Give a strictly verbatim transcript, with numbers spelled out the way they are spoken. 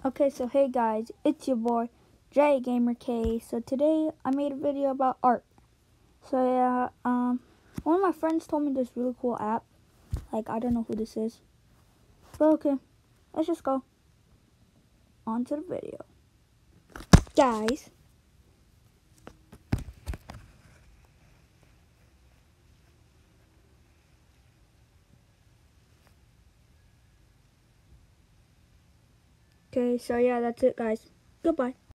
Okay, so hey guys, it's your boy J Gamer K. So today I made a video about art. So yeah, um, one of my friends told me this really cool app. Like I don't know who this is, but okay, let's just go on to the video, guys. Okay, so yeah, that's it, guys. Goodbye.